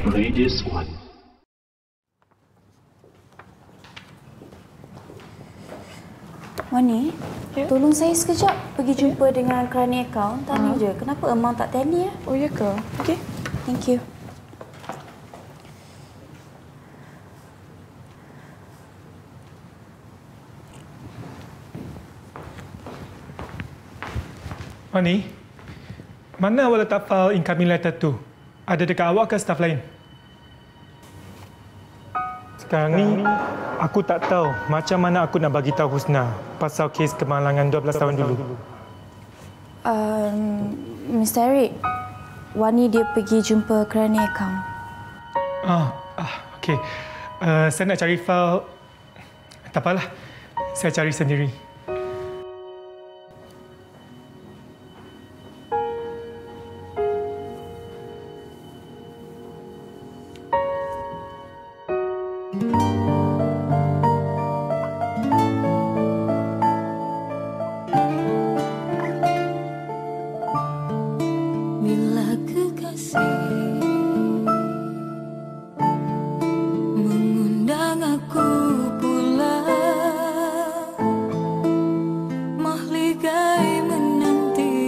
Radius 1. Wani, tolong saya sekejap pergi jumpa dengan kerani akaun. Tanya je, kenapa amount tak tally ya? Oh, ya ke? Okey. Thank you. Wani, mana awak letak file incoming letter tu? Ada dekat awak ke staff lain? Sekarang ni, aku tak tahu macam mana aku nak bagi tahu Husna pasal kes kemalangan 12 tahun dulu. Mr. Eric, Wani dia pergi jumpa kerani akaun. Okey. Saya nak cari file. Tak apalah. Saya cari sendiri. Bila kekasih mengundang aku pulang, mahligai menanti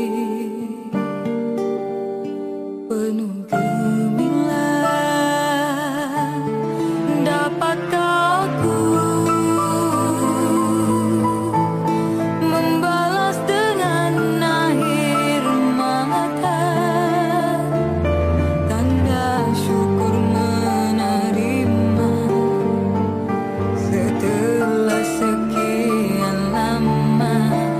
penuh gemilang. Dapatkah aku membalas dengan air mata, tanda syukur menerima setelah sekian lama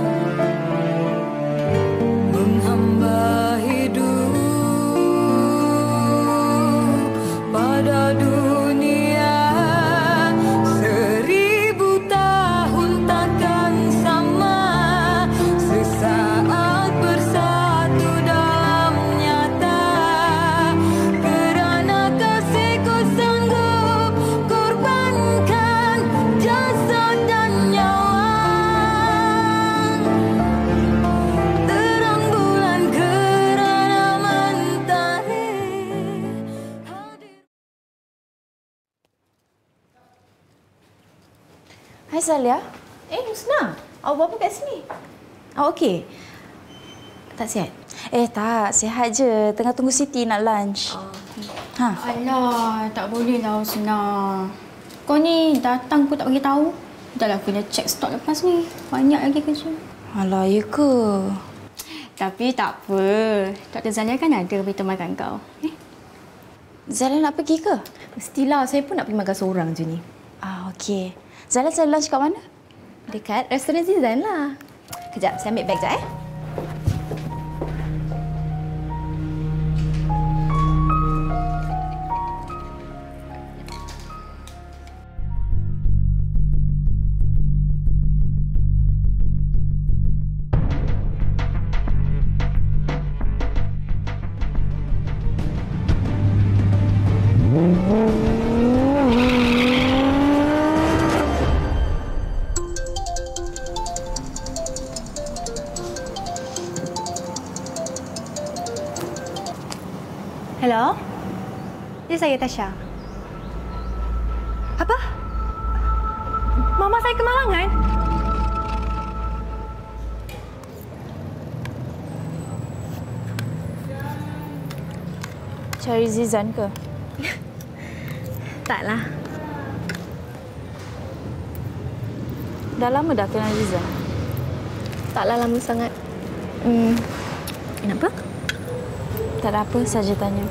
menghamba hidup pada dunia. 1000 tahun takkan sama, sesaat bersatu dalam nyata. Kerana kasihku sanggup korbankan jasad dan nyawa. Terang bulan kerana mentari hadir. Hai Salia. Husna. Awak buat apa kat sini? Awak okey? Tak sihat? Tak, sihat je. Tengah tunggu Siti nak lunch. Ha. Alah, tak boleh lah Husna. Kau ni datang pun tak bagi tahu. Dah lah kena check stok lepas ni. Banyak lagi kerja. Alah, ya ke? Tapi tak apa. Dr. Zalia kan ada beritahu makan kau. Zalia nak pergi ke? Mestilah. Saya pun nak pergi makan seorang je ni. Okey. Zalia saya lunch kat mana? Dekat restoran Zizan lah. Kejap, saya ambil beg sekejap. Hello? Ya, saya Tasha. Apa? Mama saya kemalangan? Cari Zizan ke? Taklah. Dah lama dah kenal Zizan? Taklah lama sangat. Kenapa? Tak ada apa, saja tanya.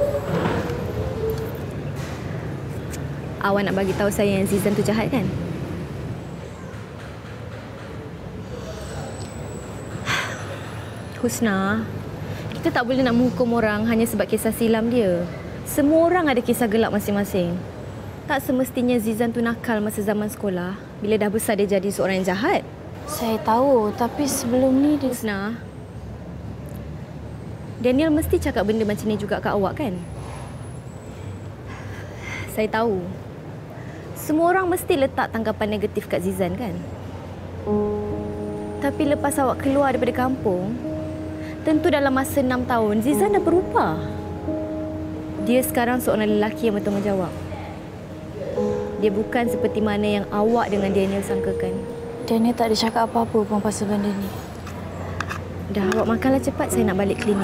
Awak nak bagi tahu saya yang Zizan tu jahat kan? Husna, kita tak boleh nak menghukum orang hanya sebab kisah silam dia. Semua orang ada kisah gelap masing-masing. Tak semestinya Zizan tu nakal masa zaman sekolah. Bila dah besar dia jadi seorang yang jahat. Saya tahu, tapi sebelum ni dia... Husna, Daniel mesti cakap benda macam ni juga kat awak kan? Saya tahu. Semua orang mesti letak tanggapan negatif kat Zizan kan? Tapi lepas awak keluar daripada kampung, tentu dalam masa 6 tahun Zizan dah berubah. Dia sekarang seorang lelaki yang bertanggungjawab. Dia bukan seperti mana yang awak dengan Daniel sangkakan. Daniel tak ada cakap apa-apa pun pasal benda ni. Dah, awak makanlah cepat. Saya nak balik klinik.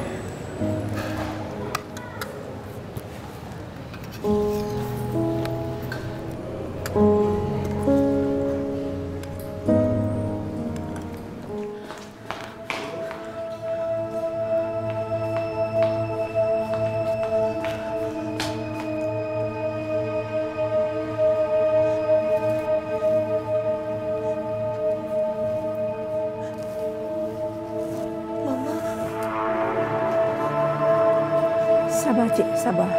Sabar, Cik. Sabar.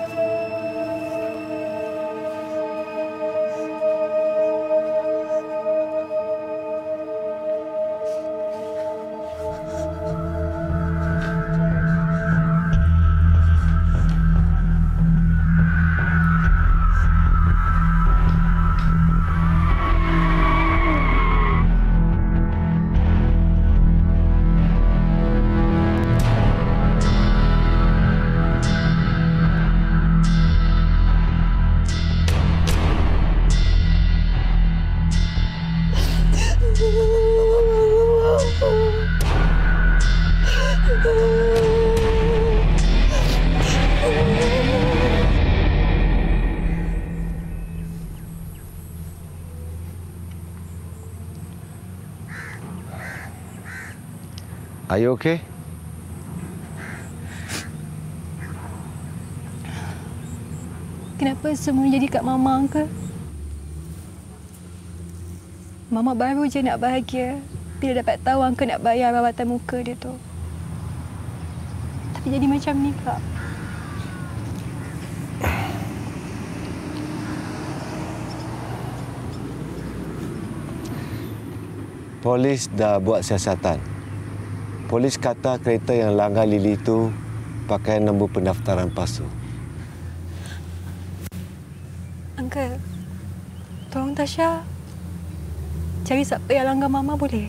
Are you okay? Kenapa semua jadi kat Mama, Uncle? Mama baru je nak bahagia bila dapat tahu Uncle nak bayar rawatan muka dia tu. Tapi jadi macam ni, Kak. Polis dah buat siasatan. Polis kata kereta yang langgar Lily itu pakai nombor pendaftaran palsu. Uncle, tolong Tasha cari siapa yang langgar Mama boleh?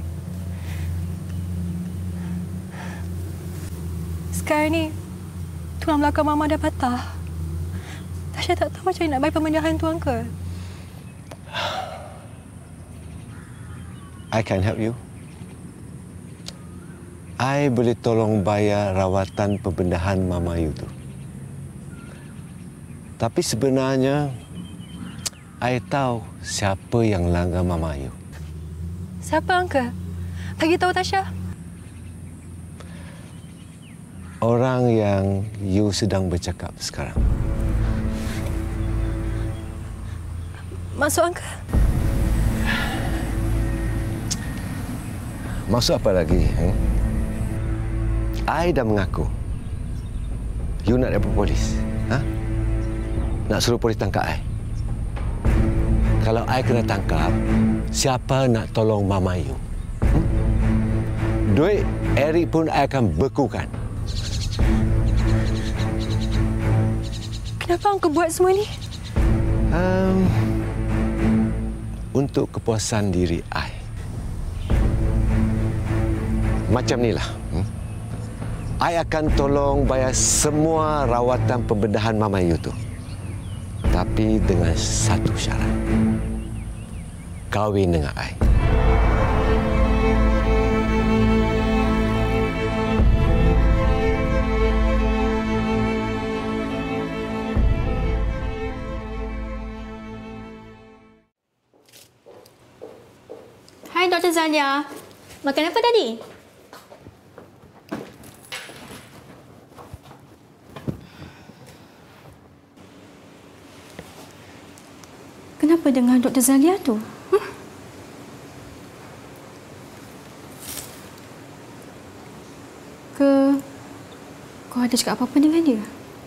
Sekarang ni, tulang belakang Mama dah patah. Tasha tak tahu macam mana nak bayar pemindahan tu, Uncle. I can help you. I boleh tolong bayar rawatan pembedahan Mama you tu. Tapi sebenarnya, I tahu siapa yang langgar Mama you. Siapa, Uncle? Bagi tahu Tasha. Orang yang you sedang bercakap sekarang. Maksud Uncle? Maksud apa lagi? I dah mengaku. You nak report polis? Ha? Nak suruh polis tangkap I? Kalau I kena tangkap, siapa nak tolong Mama you? Duit Eric pun I akan bekukan. Kenapa Uncle buat semua ni? Untuk kepuasan diri I. Macam inilah. I akan tolong bayar semua rawatan pembedahan Mama you tu. Tapi dengan satu syarat. Kahwin dengan I. Hai Dr. Zalia. Makan apa tadi? Kenapa dengan Dr. Zalia tu? Kau ada cakap apa-apa dengan dia?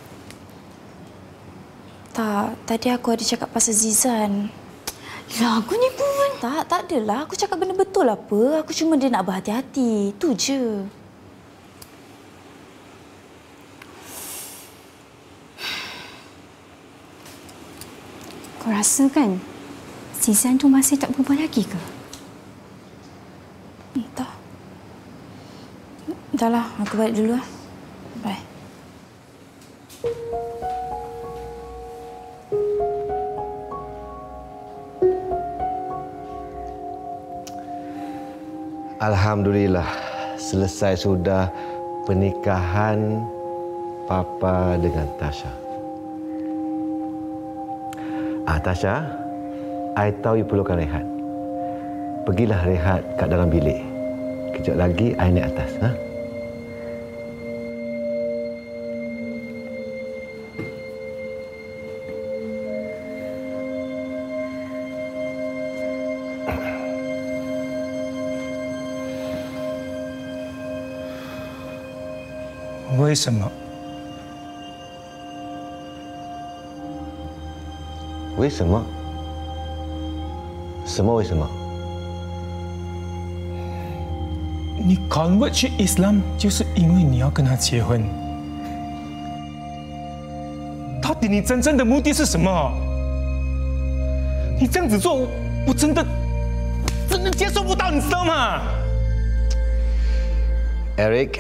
Tak, tadi aku ada cakap pasal Zizan. Lah, aku ni pun. Tak adalah. Aku cakap benda betul apa. Aku cuma dia nak berhati-hati. Itu je. Kau rasa kan Zizan tu masih tak berubah lagi ke? Entah. Dah lah, aku balik dulu lah. Bye. Alhamdulillah, selesai sudah pernikahan Papa dengan Tasha. Tasha, I tahu you perlukan rehat. Pergilah rehat kat dalam bilik. Kejap lagi I naik atas. Ha? Why什么？ 为什么？什么为什么？ 你 convert 去 Islam 就是因为你要跟他结婚。到底你真正的目的是什么？你这样子做，我真的接受不到，你知道吗 Eric，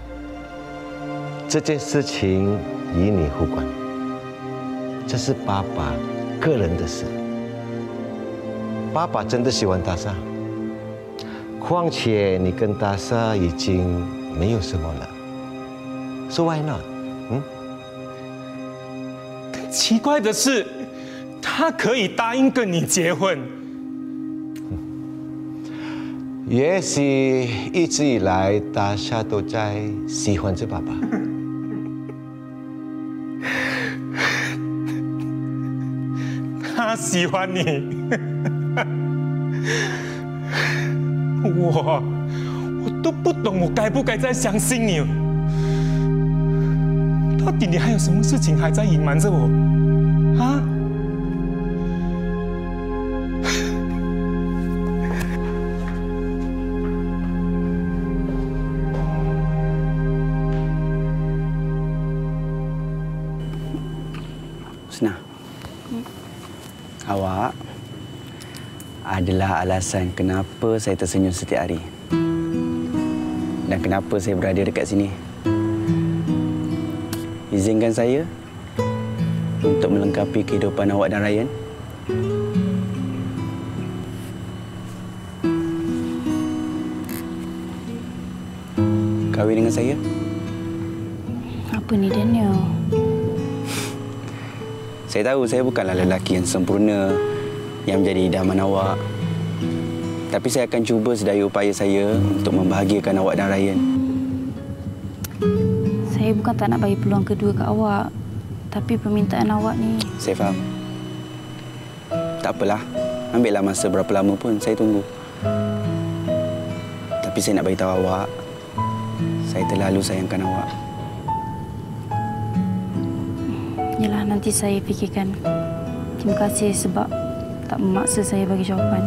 这件事情与你无关，这是爸爸个人的事。爸爸真的喜欢达莎，况且你跟达莎已经没有什么了，So why not？ 奇怪的是，他可以答应跟你结婚。 也许一直以来，达莎都在喜欢着爸爸。 他喜欢你，我都不懂，我该不该再相信你？到底你还有什么事情还在隐瞒着我？啊？ Husna, awak adalah alasan kenapa saya tersenyum setiap hari dan kenapa saya berada dekat sini. Izinkan saya untuk melengkapi kehidupan awak dan Ryan. Kahwin dengan saya. Apa ni, Daniel? Saya tahu saya bukanlah lelaki yang sempurna yang menjadi idaman awak. Tapi saya akan cuba sedaya upaya saya untuk membahagiakan awak dan Ryan. Saya bukan tak nak bagi peluang kedua ke awak. Tapi permintaan awak ni... Saya faham. Tak apalah. Ambillah masa berapa lama pun saya tunggu. Tapi saya nak beritahu awak, saya terlalu sayangkan awak. Yalah, nanti saya fikirkan. Terima kasih sebab tak memaksa saya bagi jawapan.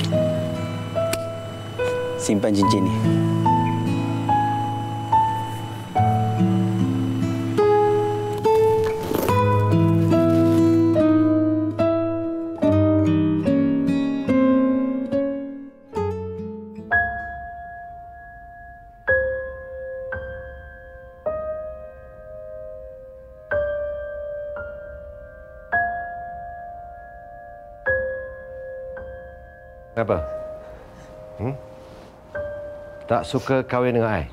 Simpan cincin ni. Kenapa? Tak suka kahwin dengan I?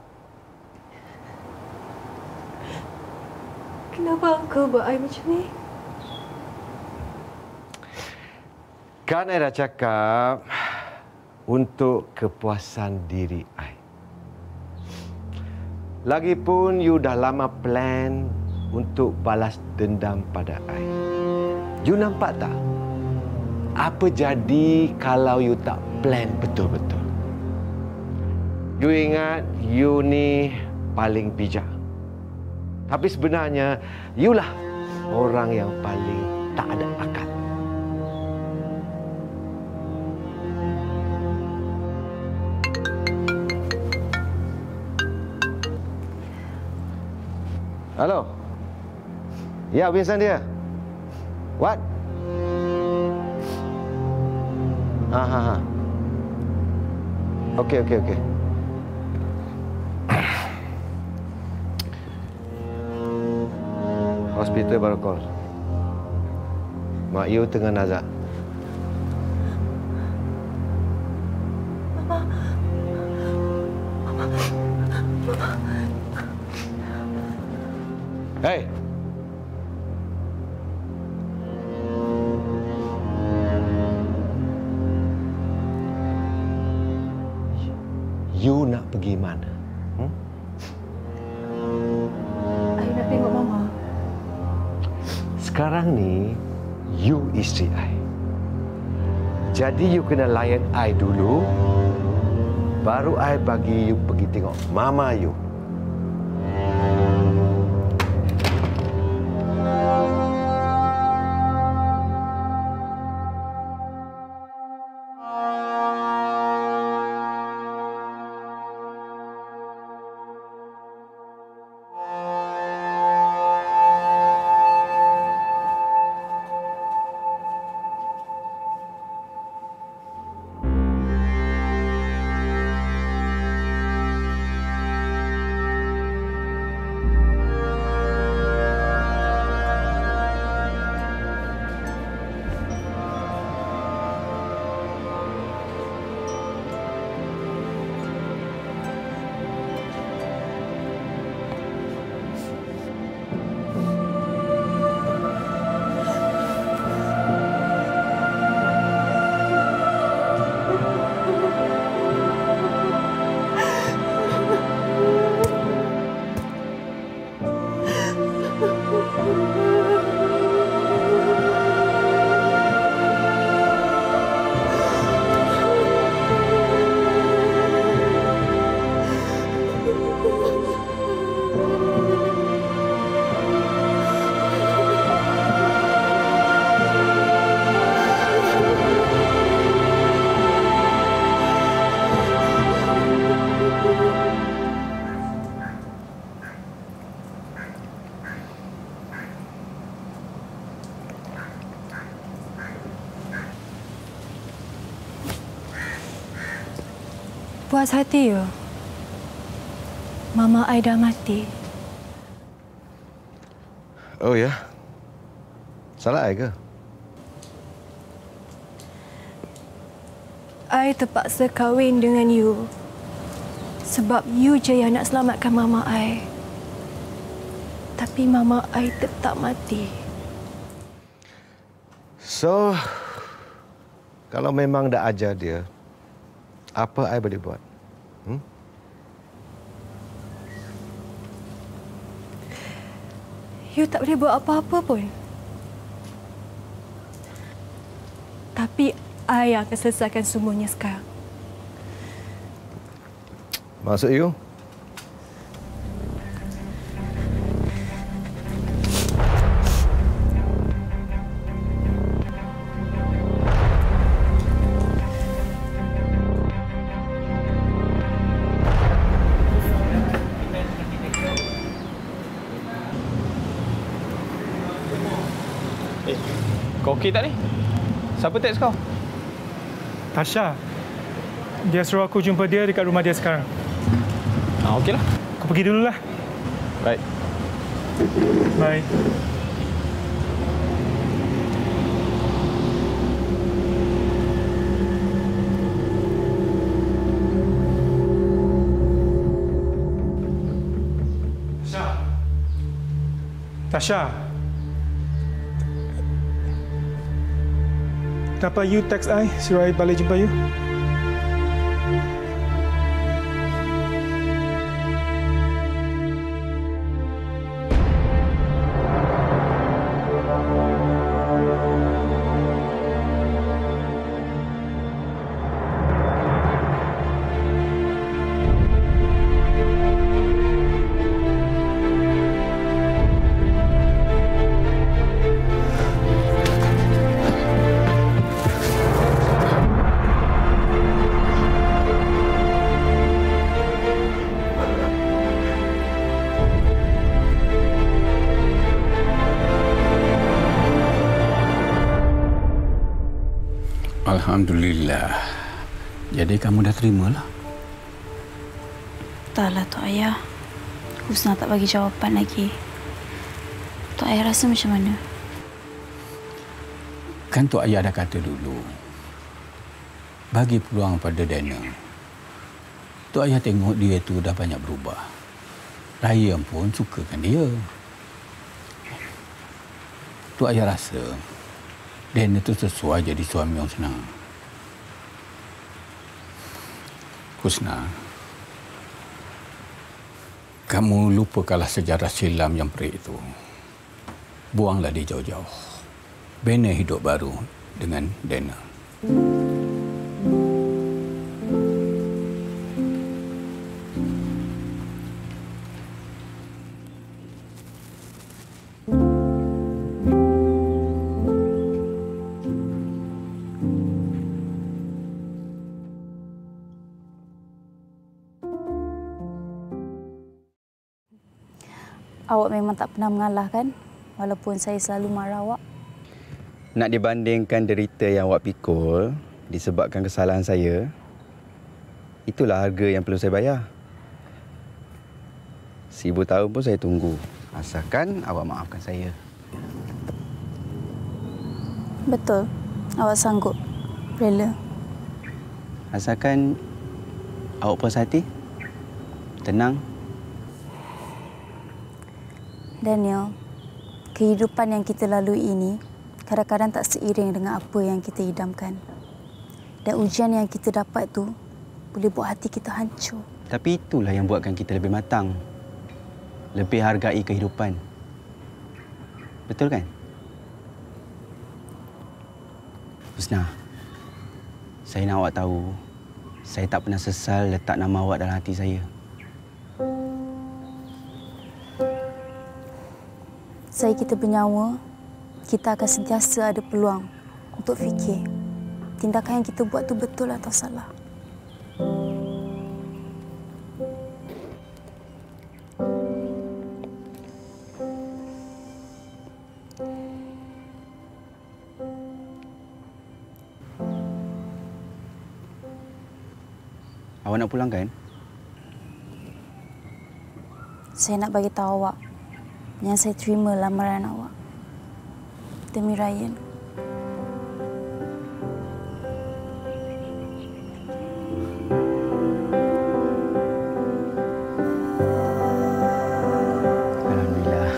Kenapa Uncle buat I macam ni? Kan I dah cakap untuk kepuasan diri I. Lagipun you dah lama plan untuk balas dendam pada I. You nampak tak? Apa jadi kalau you tak plan betul-betul? You ingat you ni paling bijak. Tapi sebenarnya, you lah orang yang paling tak ada akal. Halo? Ya, Vincent dia. What? Okey. Hospital baru call. Mak you tengah nazak. Hei! You nak pergi mana? Saya nak tengok Mama. Sekarang ni, you isteri I. Jadi you kena layan I dulu, baru I bagi you pergi tengok mama you. Puas hati ya? Mama I dah mati. Oh ya? Salah I ke? I terpaksa kahwin dengan you sebab you je yang nak selamatkan Mama I. Tapi Mama I tetap mati. So, kalau memang dah ajar dia, apa I boleh buat? You tak boleh buat apa-apa pun. Tapi I yang akan selesaikan semuanya sekarang. Maksud you? Kau okey tak ni? Siapa teks kau? Tasha. Dia suruh aku jumpa dia dekat rumah dia sekarang. Okeylah. Kau pergi dululah. Baik. Bye. Tasha. Kenapa you text I? Suruh I balik jumpa you? Alhamdulillah. Jadi kamu dah terimalah? Taklah, Tok Ayah. Husna tak bagi jawapan lagi. Tok Ayah rasa macam mana? Kan Tok Ayah dah kata dulu. Bagi peluang pada Daniel. Tok Ayah tengok dia tu dah banyak berubah. Raya pun sukakan dia. Tu ayah rasa Daniel tu sesuai jadi suami yang senang. Husna, kamu lupakanlah sejarah silam yang perik itu. Buanglah dia jauh-jauh. Bina hidup baru dengan Daniel. Awak memang tak pernah mengalah kan? Walaupun saya selalu marah awak. Nak dibandingkan derita yang awak pikul disebabkan kesalahan saya, itulah harga yang perlu saya bayar. 1000 tahun pun saya tunggu. Asalkan awak maafkan saya. Betul. Awak sanggup. Rela. Asalkan awak puas hati, tenang. Daniel, kehidupan yang kita lalui ini kadang-kadang tak seiring dengan apa yang kita idamkan. Dan ujian yang kita dapat tu boleh buat hati kita hancur. Tapi itulah yang buatkan kita lebih matang. Lebih hargai kehidupan. Betul kan? Husna, saya nak awak tahu, saya tak pernah sesal letak nama awak dalam hati saya. Saya kita bernyawa, kita akan sentiasa ada peluang untuk fikir tindakan yang kita buat tu betul atau salah. Awak nak pulang kan? Saya nak bagi tahu awak yang saya terima lamaran awak demi Ryan. Alhamdulillah.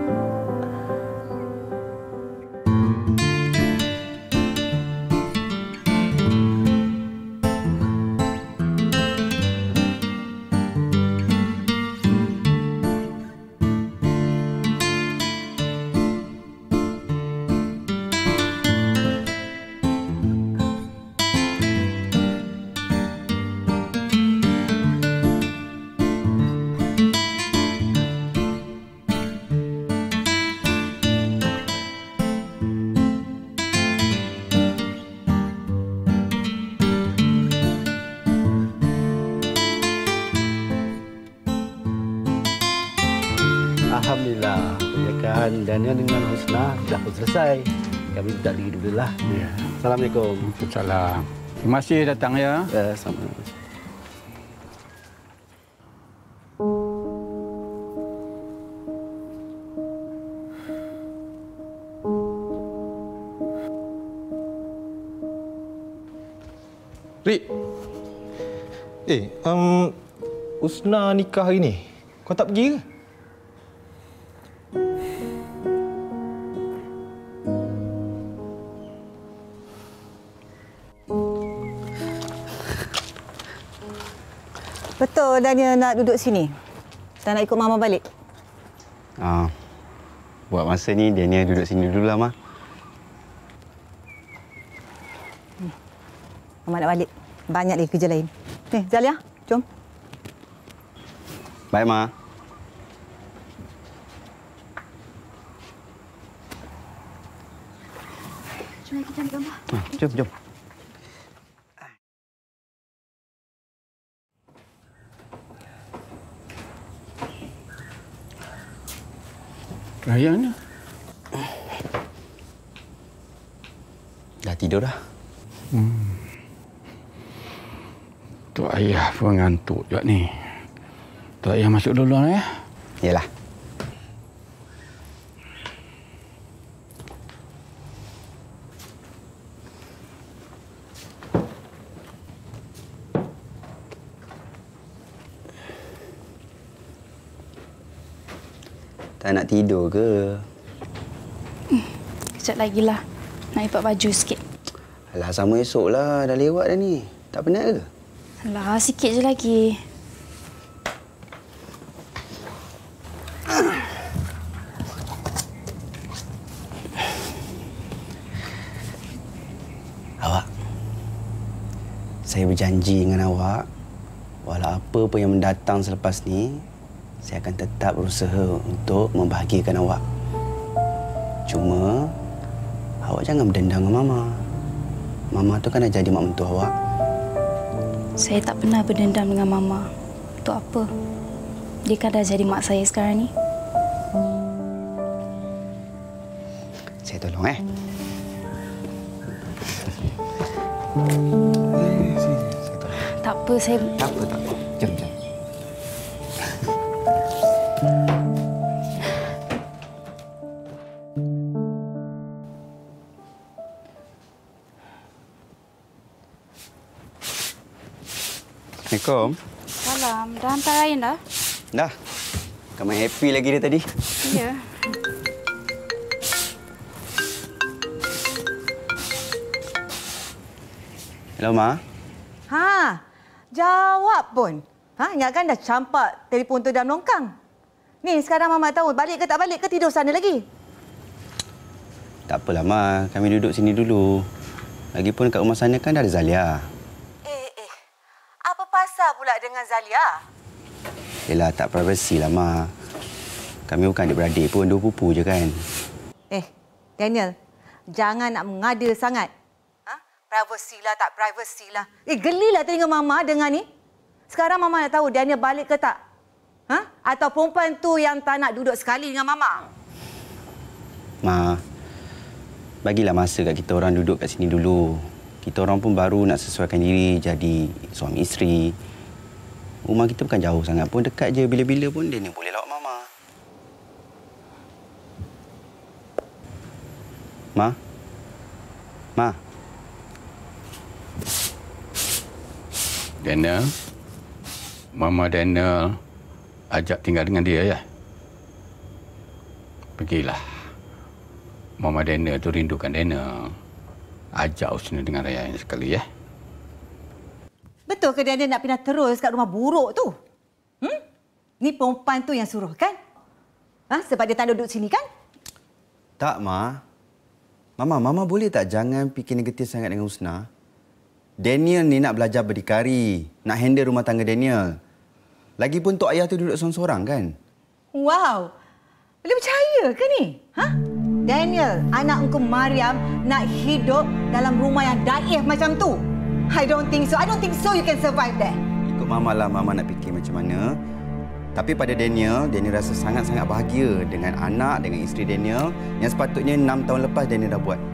Alhamdulillah, pernikahan Daniel dengan Husna dah pun selesai. Kami tak diri dululah. Ya. Assalamualaikum. Waalaikumsalam. Terima kasih datang ya. Sama. Rik. Husna nikah hari ni. Kau tak pergi ke? Betul Daniel nak duduk sini? Tak nak ikut Mama balik? Buat masa ni Daniel duduk sini dululah, Ma. Mama nak balik. Banyak lagi kerja lain. Ni, Zalia, jom. Baik, Ma. Jom kita ambil gambar. Jom. Ryan dah tidur dah. Tok ayah pun ngantuk juga ni. Tok ayah masuk dulu ya. Yalah. Tak nak tidur ke? sekejap lagi lah. Nak lipat baju sikit. Alah, sama esoklah. Dah lewat dah ni. Tak penat ke? Alah, sikit je lagi. Awak, saya berjanji dengan awak, walau apa pun yang mendatang selepas ni, saya akan tetap berusaha untuk membahagiakan awak. Cuma, awak jangan berdendam dengan Mama. Mama tu kan dah jadi mak mentua awak. Saya tak pernah berdendam dengan Mama. Untuk apa? Dia kan dah jadi mak saya sekarang ni. Saya tolong, Tak apa, saya... Tak apa. Jom. Assalamualaikum. Salam. Dah hantar Ryan dah? Dah. Kamu happy lagi dia tadi. Ya. Hello, Ma. Ha, jawab pun. Ingatkan dah campak telefon tu dalam longkang. Ni, sekarang Mama tahu balik ke tak balik ke tidur sana lagi? Tak apalah, Ma. Kami duduk sini dulu. Lagipun kat rumah sana kan dah ada Zalia. Apa pasal pula dengan Zalia? Yelah, tak privasi lah, Ma. Kami bukan adik-beradik pun, dua pupu je kan. Daniel, jangan nak mengada sangat. Privacy lah, tak privacy lah. Gelilah telinga Mama dengar ni. Sekarang Mama nak tahu Daniel balik ke tak? Atau perempuan tu yang tak nak duduk sekali dengan Mama? Ma, bagilah masa kat kita orang duduk kat sini dulu. Kita orang pun baru nak sesuaikan diri jadi suami isteri. Rumah kita bukan jauh sangat pun, dekat je. Bila-bila pun Daniel boleh lawat Mama. Ma. Daniel, Mama Daniel ajak tinggal dengan dia, ya? Pergilah. Mama Daniel tu rindukan Daniel. Ajak Husna dengan Ryan sekali, ya? Betul ke Daniel nak pindah terus kat rumah buruk tu? Ni perempuan tu yang suruh, kan? Sebab dia tak duduk sini, kan? Tak, Ma. Mama boleh tak jangan fikir negatif sangat dengan Husna? Daniel ni nak belajar berdikari, nak handle rumah tangga Daniel. Lagipun tok ayah tu duduk seorang-seorang, kan? Wow! Boleh percaya ke ni? Daniel, anak engkau Mariam nak hidup dalam rumah yang daif macam tu? I don't think so. I don't think so you can survive there. Ikut Mama lah, Mama nak fikir macam mana. Tapi pada Daniel rasa sangat-sangat bahagia dengan anak, dengan isteri Daniel yang sepatutnya 6 tahun lepas Daniel dah buat.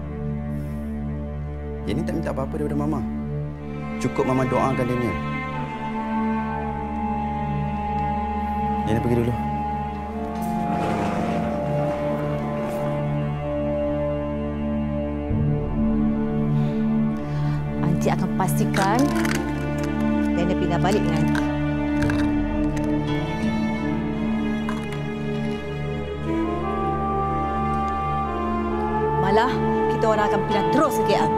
Daniel tak minta apa-apa daripada Mama. Cukup Mama doakan Daniel. Daniel pergi dulu. Encik akan pastikan Daniel pindah balik dengan Encik. Malah, kita orang akan pindah terus ke KL.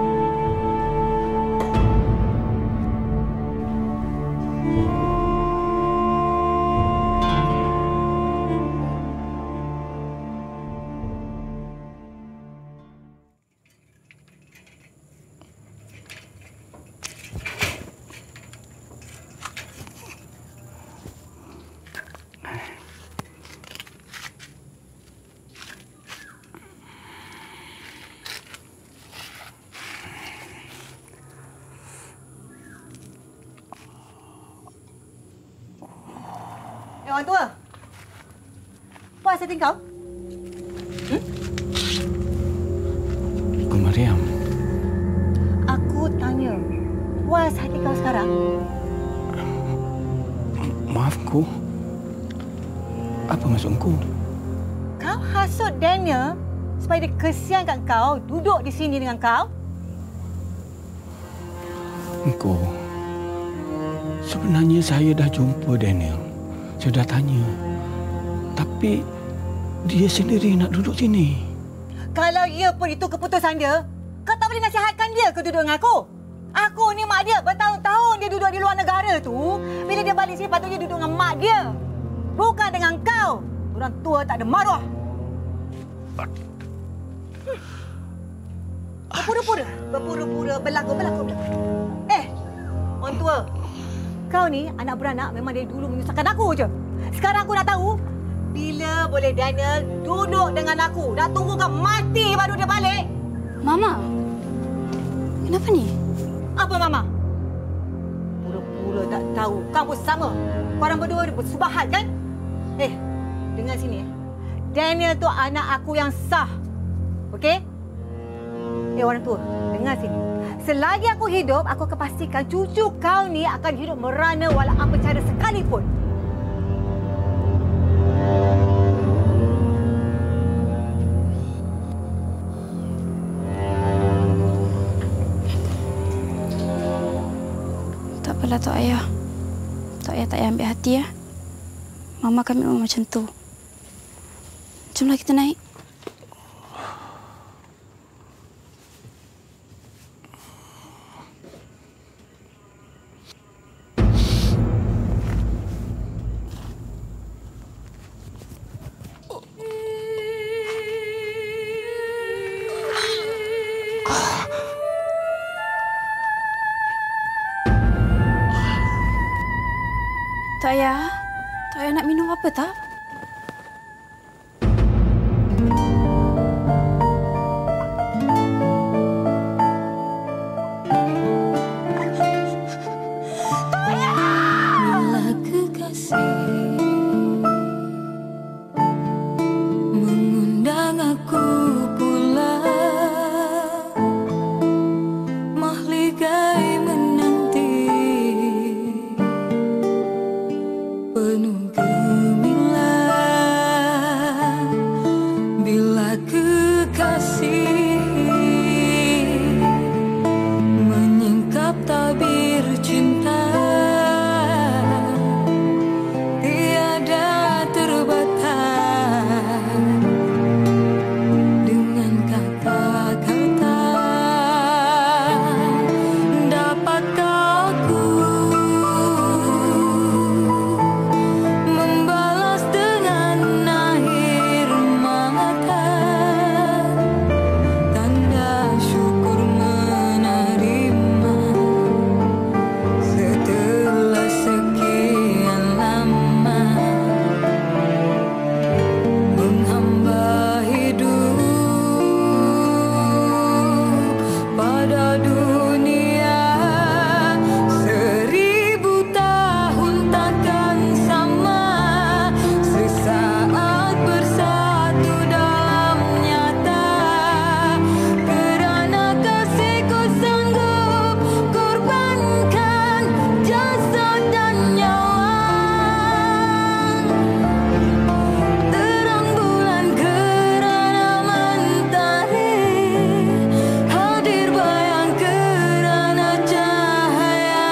Orang tua, puas hati kau? Ibu Mariam. Aku tanya, puas hati kau sekarang? Maafku. Apa maksudku? Kau hasut Daniel supaya dia kesian kat kau duduk di sini dengan kau? Engkau. Sebenarnya saya dah jumpa Daniel. Saya dah tanya. Tapi dia sendiri nak duduk sini. Kalau ia pun itu keputusan dia, kau tak boleh nasihatkan dia ke duduk dengan aku? Aku ni mak dia. Bertahun-tahun dia duduk di luar negara tu. Bila dia balik sini, patutnya duduk dengan mak dia. Bukan dengan kau. Orang tua tak ada maruah. Berpura-pura, berlaku. Orang tua. Kau ni anak beranak memang dari dulu menyusahkan aku je. Sekarang aku nak tahu, bila boleh Daniel duduk dengan aku? Nak tunggu kau mati baru dia balik? Mama, kenapa ni? Apa Mama? Pura-pura tak tahu. Kamu sama. Korang berdua bersubahat kan? Dengar sini. Daniel tu anak aku yang sah. Okey? Orang tua, dengar sini. Selagi aku hidup, aku akan pastikan cucu kau ni akan hidup merana walau apa cara sekalipun. Tak apalah Tok Ayah. Tok Ayah tak payah ambil hati ya. Mama kami memang macam tu. Jomlah kita naik. Tok Ayah nak minum apa tak? Bila kekasih mengundang aku pulang, mahligai menanti penuh gemilang. Bila kekasih menyingkap tabir cinta, tiada terbatas dengan kata-kata. Dapatkah aku membalas dengan air mata, tanda syukur menerima setelah sekian lama menghamba hidup pada dunia. 1000 tahun takkan sama, sesaat bersatu dalam nyata. Kerana kasihku sanggup korbankan jasad dan nyawa. Terang bulan kerana mentari, hadir bayang kerana cahaya.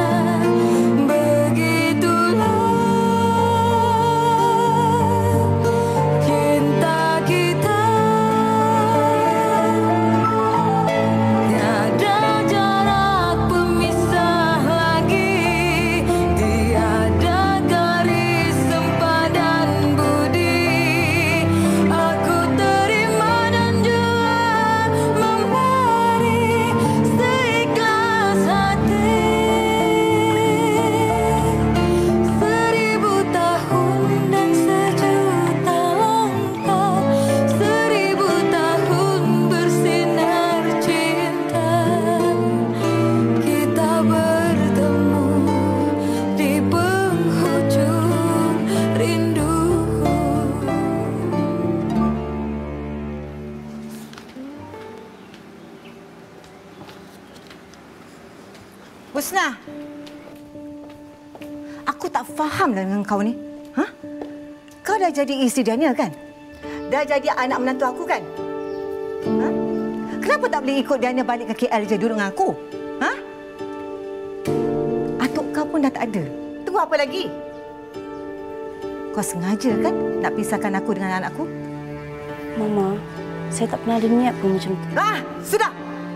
Begitulah cinta kita. Tiada jarak pemisah lagi, tiada garis sempadan budi. Aku terima dan juga memberi seikhlas hati. 1000 tahun dan sejuta langkah, 1000 tahun bersinar cinta. Kita bertemu di penghujung rindu. Husna, aku tak faham dengan kau ni. Kau dah jadi isteri Daniel kan? Dah jadi anak menantu aku kan? Kenapa tak boleh ikut Daniel balik ke KL je duduk dengan aku? Atuk kau pun dah tak ada. Tunggu apa lagi? Kau sengaja kan nak pisahkan aku dengan anakku? Mama, Saya tak pernah ada niat pun macam tu. Sudah!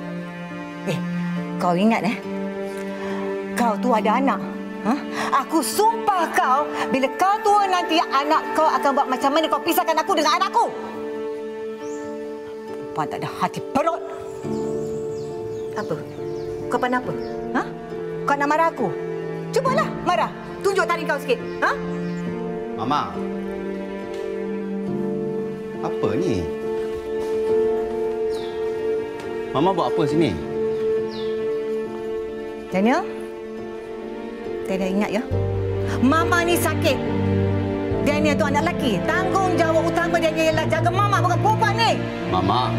Kau ingat kau tu ada anak. Aku sumpah kau, bila kau tua nanti, anak kau akan buat macam mana kau pisahkan aku dengan anakku. Perempuan tak ada hati perut. Apa? Kau pandang apa? Kau nak marah aku? Cubalah marah. Tunjuk taring kau sikit. Mama. Apa ni? Mama buat apa sini? Daniel ingat ya? Mama ni sakit. Daniel tu anak lelaki. Tanggungjawab utama Daniel ialah jaga Mama, bukan perempuan ni. Mama.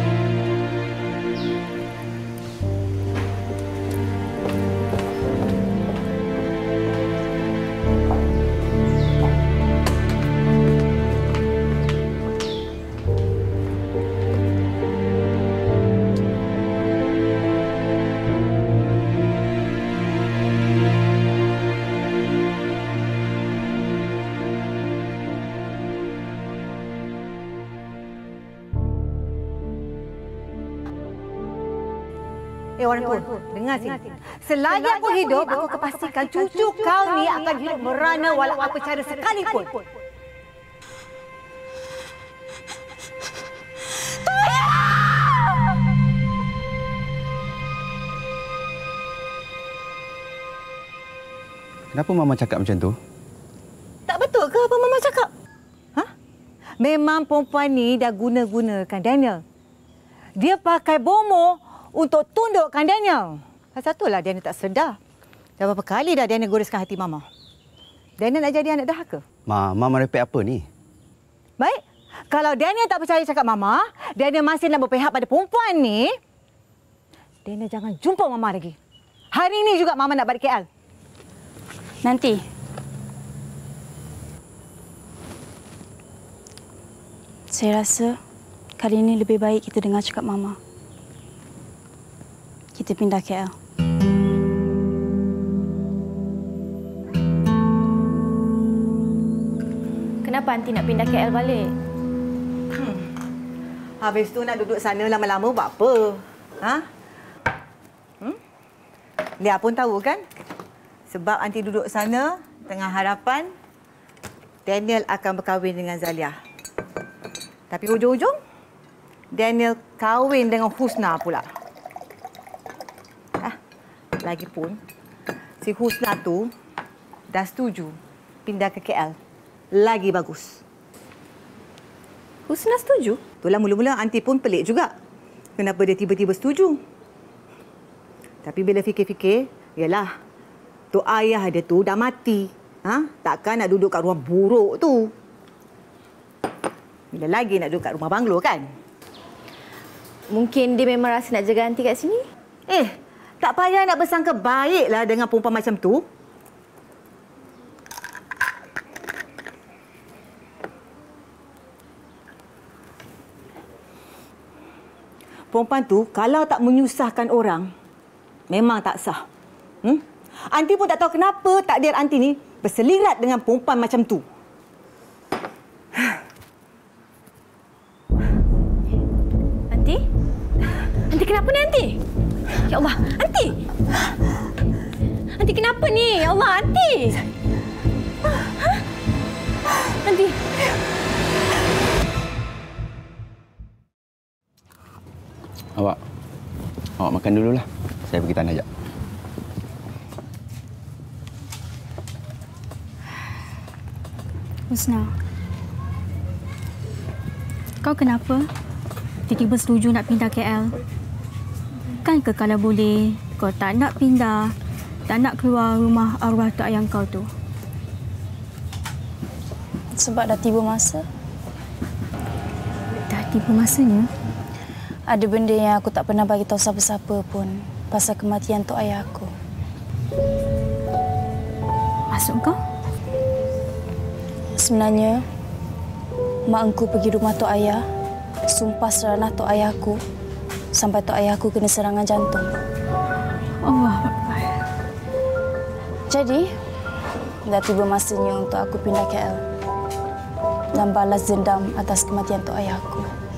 Orang tua, dengar sini. Selagi aku hidup, aku akan pastikan cucu kau ni akan hidup merana walau apa cara sekalipun. Kenapa Mama cakap macam tu? Tak betul ke apa Mama cakap? Memang perempuan ni dah guna-gunakan Daniel. Dia pakai bomoh untuk tundukkan Daniel. Pasal itulah Daniel tak sedar. Dah berapa kali dah Daniel goreskan hati Mama. Daniel nak jadi anak dahaka. Mama merepek apa ni? Baik. Kalau Daniel tak percaya cakap Mama, Daniel masih nak berpihak pada perempuan ni, Daniel jangan jumpa Mama lagi. Hari ini juga Mama nak balik KL. Nanti. Saya rasa kali ini lebih baik kita dengar cakap Mama. Kita pindah KL. Kenapa Aunty nak pindah KL balik? Habis tu nak duduk sana lama-lama buat apa? Lia pun tahu kan? Sebab Aunty duduk sana tengah harapan Daniel akan berkahwin dengan Zalia. Tapi hujung-hujung Daniel kahwin dengan Husna pula. Lagipun, si Husna tu dah setuju pindah ke KL. Lagi bagus. Husna setuju? Itulah mula-mula Aunty pun pelik juga. Kenapa dia tiba-tiba setuju? Tapi bila fikir-fikir, yalah, tok ayah dia tu dah mati. Takkan nak duduk kat rumah buruk tu. Bila lagi nak duduk kat rumah banglo kan? Mungkin dia memang rasa nak jaga Aunty kat sini? Tak payah nak bersangka baiklah dengan perempuan macam tu. Perempuan tu kalau tak menyusahkan orang, memang tak sah. Aunty pun tak tahu kenapa takdir Aunty ni berselirat dengan perempuan macam tu. Aunty? Aunty kenapa ni Aunty? Ya Allah, Aunty! Aunty kenapa ni? Ya Allah, Aunty! Aunty! Awak makan dululah. Saya pergi tanah jap. Husna, kau kenapa tiba-tiba setuju nak pindah KL? Kan ke kalau boleh kau tak nak pindah, tak nak keluar rumah arwah tok ayah kau tu? Sebab dah tiba masa. Dah tiba masanya? Ada benda yang aku tak pernah bagi tahu siapa-siapa pun pasal kematian tok ayah aku. Maksud kau? Sebenarnya, mak engku pergi rumah tok ayah, sumpah seranah tok ayah aku sampai tok ayah aku kena serangan jantung. Allah Akbar. Jadi, dah tiba masanya untuk aku pindah KL dan balas dendam atas kematian tok ayah aku.